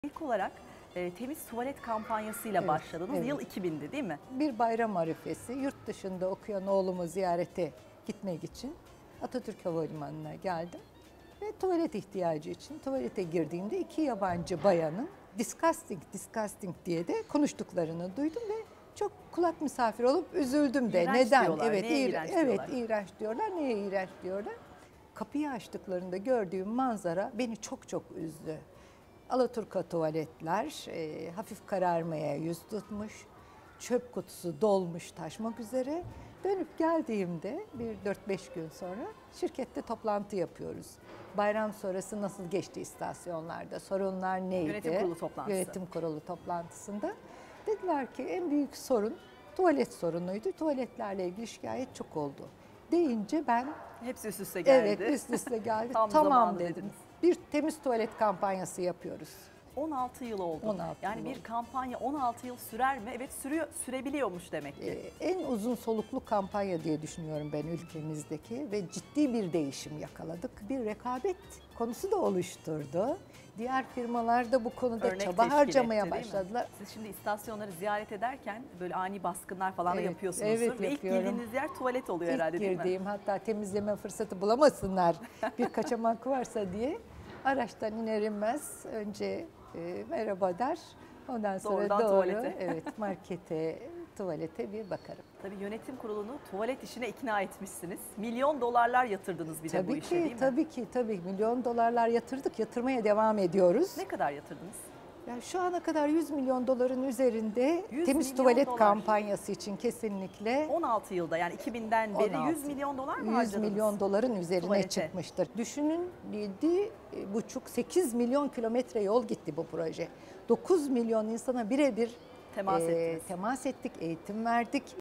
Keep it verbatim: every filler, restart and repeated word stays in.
İlk olarak e, temiz tuvalet kampanyasıyla Evet, başladınız. evet. Yıl iki bindi değil mi? Bir bayram arifesi yurt dışında okuyan oğlumu ziyarete gitmek için Atatürk Havalimanı'na geldim. Ve tuvalet ihtiyacı için tuvalete girdiğimde iki yabancı bayanın disgusting, disgusting diye de konuştuklarını duydum ve çok kulak misafir olup üzüldüm de. İğrenç Neden? diyorlar. Evet, Neye iğre- iğrenç evet, diyorlar? iğrenç diyorlar. Neye iğrenç diyorlar? Kapıyı açtıklarında gördüğüm manzara beni çok çok üzdü. Alaturka tuvaletler e, hafif kararmaya yüz tutmuş, çöp kutusu dolmuş taşmak üzere. Dönüp geldiğimde bir dört beş gün sonra şirkette toplantı yapıyoruz. Bayram sonrası nasıl geçti istasyonlarda, sorunlar neydi? Yönetim kurulu toplantısı. Yönetim kurulu toplantısında. Dediler ki en büyük sorun tuvalet sorunuydu. Tuvaletlerle ilgili şikayet çok oldu. Deyince ben Hepsi üst üste geldi. evet üst üste geldi. Tam Tamam zamanı dedim. dediniz. Bir temiz tuvalet kampanyası yapıyoruz. on altı yıl oldu. on altı yani yıl bir oldu. kampanya on altı yıl sürer mi? Evet, sürüyor, sürebiliyormuş demek ki. Ee, en uzun soluklu kampanya diye düşünüyorum ben ülkemizdeki ve ciddi bir değişim yakaladık. Bir rekabet konusu da oluşturdu. Diğer firmalar da bu konuda Örnek çaba teşkil harcamaya etti, değil mi? başladılar. Siz şimdi istasyonları ziyaret ederken böyle ani baskınlar falan da Evet, yapıyorsunuzdur. evet, Ve ilk yapıyorum. girdiğiniz yer tuvalet oluyor herhalde, İlk değil mi? girdiğim, hatta temizleme fırsatı bulamasınlar bir kaçamak varsa diye araçtan iner inmez önce e, merhaba der. Ondan sonra Doğrudan doğru tuvalete. evet markete, tuvalete bir bakarım. Tabii yönetim kurulunu tuvalet işine ikna etmişsiniz. Milyon dolarlar yatırdınız bir de bu Tabii işe, ki, değil mi? tabii ki, tabii milyon dolarlar yatırdık, yatırmaya devam ediyoruz. Ne kadar yatırdınız? Yani şu ana kadar yüz milyon doların üzerinde yüz temiz milyon tuvalet dolar. kampanyası için kesinlikle on altı yılda, yani iki binden beri on altı, yüz milyon dolar mı yüz harcadınız? milyon doların üzerine Tuvalete. çıkmıştır. Düşünün yedi buçuk sekiz milyon kilometre yol gitti bu proje. dokuz milyon insana birebir Temas e, ettiniz. temas ettik, eğitim verdik.